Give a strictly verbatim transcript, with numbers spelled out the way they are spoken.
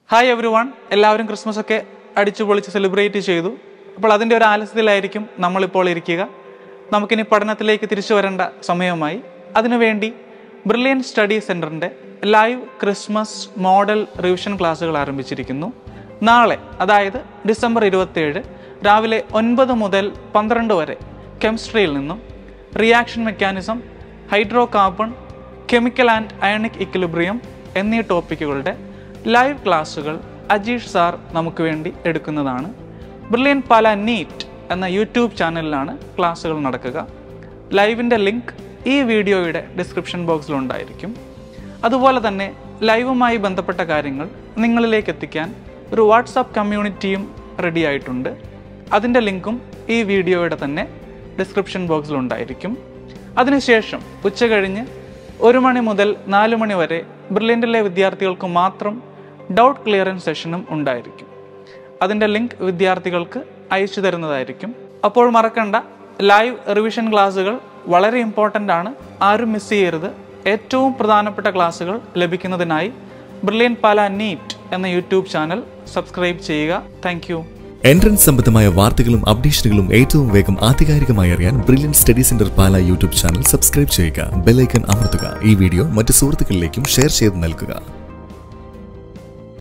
Hi everyone, എല്ലാവരും Christmas ഒക്കെ അടിച്ചു പൊളിച്ച് സെലിബ്രേറ്റ് ചെയ്തു. അപ്പോൾ അതിൻ്റെ ഒരു ആലസ്യത്തിലായിരിക്കും നമ്മളിപ്പോൾ ഇരിക്കുക. നമുക്കിനി പഠനത്തിലേക്ക് തിരിച്ചു വരേണ്ട സമയമായി. അതിനുവേണ്ടി ബ്രില്യൻ സ്റ്റഡി സെൻറ്ററിൻ്റെ ലൈവ് ക്രിസ്മസ് മോഡൽ റിവിഷൻ ക്ലാസ്സുകൾ ആരംഭിച്ചിരിക്കുന്നു. നാളെ, അതായത് ഡിസംബർ ഇരുപത്തിയേഴ് രാവിലെ ഒൻപത് മുതൽ പന്ത്രണ്ട് വരെ കെമിസ്ട്രിയിൽ നിന്നും reaction mechanism, hydro carbon, chemical and ionic equilibrium എന്നീ ടോപ്പിക്കുകളുടെ ലൈവ് ക്ലാസ്സുകൾ അജീഷ് സാർ നമുക്ക് വേണ്ടി എടുക്കുന്നതാണ്. ബ്രില്യൻ പാല നീറ്റ് എന്ന യൂട്യൂബ് ചാനലിലാണ് ക്ലാസ്സുകൾ നടക്കുക. ലൈവിൻ്റെ ലിങ്ക് ഈ വീഡിയോയുടെ ഡിസ്ക്രിപ്ഷൻ ബോക്സിലുണ്ടായിരിക്കും. അതുപോലെ തന്നെ ലൈവുമായി ബന്ധപ്പെട്ട കാര്യങ്ങൾ നിങ്ങളിലേക്ക് എത്തിക്കാൻ ഒരു വാട്സാപ്പ് കമ്മ്യൂണിറ്റിയും റെഡി ആയിട്ടുണ്ട്. അതിൻ്റെ ലിങ്കും ഈ വീഡിയോയുടെ തന്നെ ഡിസ്ക്രിപ്ഷൻ ബോക്സിലുണ്ടായിരിക്കും. അതിനുശേഷം ഉച്ച കഴിഞ്ഞ് ഒരു മണി മുതൽ നാല് മണി വരെ ബ്രില്യൻറ്റിലെ വിദ്യാർത്ഥികൾക്ക് മാത്രം ഡൗട്ട് ക്ലിയറൻസ് സെഷനും ഉണ്ടായിരിക്കും. അതിൻ്റെ ലിങ്ക് വിദ്യാർത്ഥികൾക്ക് അയച്ചു തരുന്നതായിരിക്കും. അപ്പോൾ മറക്കണ്ട, ലൈവ് റിവിഷൻ ക്ലാസ്സുകൾ വളരെ ഇമ്പോർട്ടൻ്റ് ആണ്. ആരും മിസ് ചെയ്യരുത്. ഏറ്റവും പ്രധാനപ്പെട്ട ക്ലാസ്സുകൾ ലഭിക്കുന്നതിനായി ബ്രില്യൻ പാല നീറ്റ് എന്ന യൂട്യൂബ് ചാനൽ സബ്സ്ക്രൈബ് ചെയ്യുക. Thank you. എൻട്രൻസ് സംബന്ധമായ വാർത്തകളും അപ്ഡേഷനുകളും ഏറ്റവും വേഗം ആധികാരികമായി അറിയാൻ brilliant study centre Pala YouTube channel subscribe ചെയ്യുക. ബെൽ ഐക്കൺ അമർത്തുക. ഈ വീഡിയോ മറ്റ് സുഹൃത്തുക്കളിലേക്കും ഷെയർ ചെയ്ത് നൽകുക.